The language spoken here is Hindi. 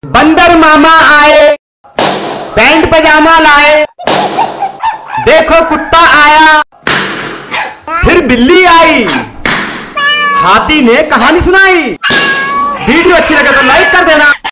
बंदर मामा आए, पैंट पजामा लाए, देखो कुत्ता आया, फिर बिल्ली आई, हाथी ने कहानी सुनाई। वीडियो अच्छी लगे तो लाइक कर देना।